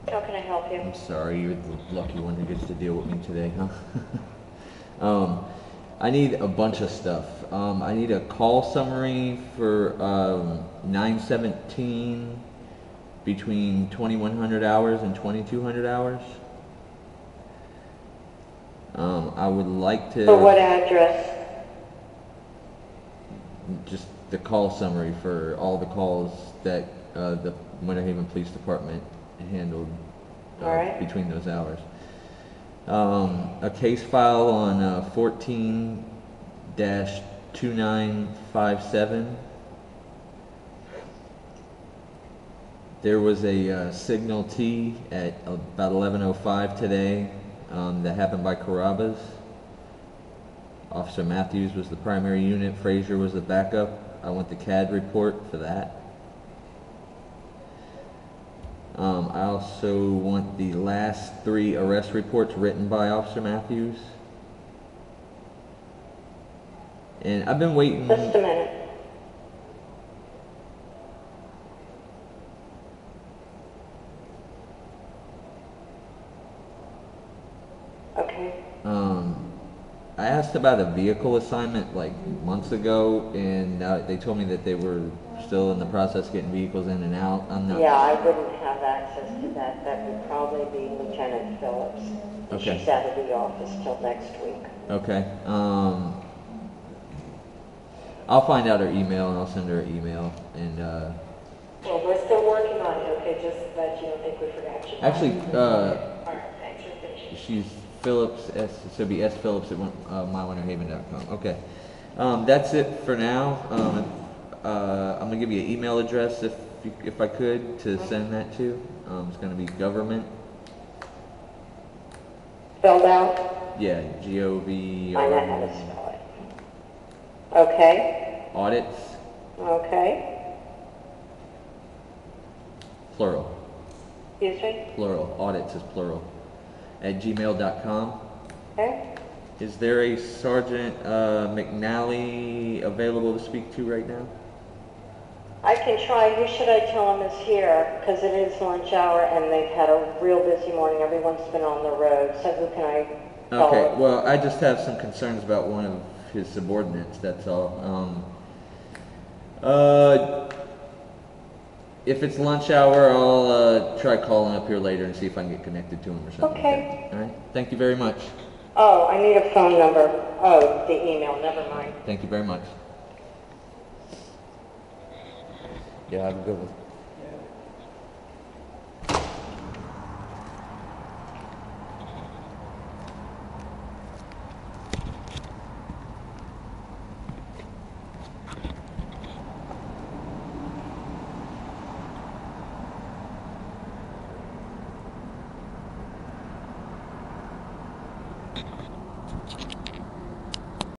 How can I help you? I'm sorry, you're the lucky one who gets to deal with me today, huh? I need a bunch of stuff. I need a call summary for 9/17 between 2100 hours and 2200 hours. I would like For to what address? just the call summary for all the calls that the Winter Haven Police Department handled All right. between those hours. A case file on 14-2957. There was a signal T at about 11:05 today that happened by Carrabba's. Officer Matthews was the primary unit. Frazier was the backup. I want the CAD report for that. I also want the last 3 arrest reports written by Officer Matthews. And I've been waiting. Just a minute. Okay. I asked about a vehicle assignment like months ago, and they told me that they were still in the process of getting vehicles in and out. I'm not. Yeah, I wouldn't have access to that. That would probably be Lieutenant Phillips. Okay. She's out of the office till next week. Okay. I'll find out her email and I'll send her an email. And Well, we're still working on it, okay? Just that you don't think we forgot you. actually, All right, thanks for finishing. she's Phillips. So it'll be S Phillips at mywinterhaven.com. Okay. That's it for now. I'm gonna give you an email address if I could to send that to. It's gonna be government. Spelled out? Yeah, GOV. I know how to spell it. Okay. Audits, Okay. plural. Excuse me? Plural. Audits is plural. At gmail.com. Okay. Is there a Sergeant McNally available to speak to right now? I can try. Who should I tell him is here? Because it is lunch hour and they've had a real busy morning. Everyone's been on the road. So who can I call? Okay, well, I just have some concerns about one of his subordinates, that's all. If it's lunch hour, I'll try calling up here later and see if I can get connected to him or something. Okay. All right, thank you very much. Oh, I need a phone number. Oh, the email. Never mind. Thank you very much. Yeah, have a good one.